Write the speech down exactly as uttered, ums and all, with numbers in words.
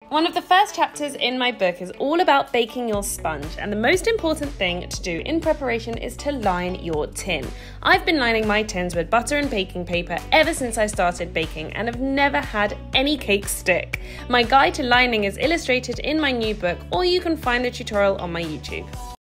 One of the first chapters in my book is all about baking your sponge, and the most important thing to do in preparation is to line your tin. I've been lining my tins with butter and baking paper ever since I started baking and have never had any cake stick. My guide to lining is illustrated in my new book, or you can find the tutorial on my YouTube.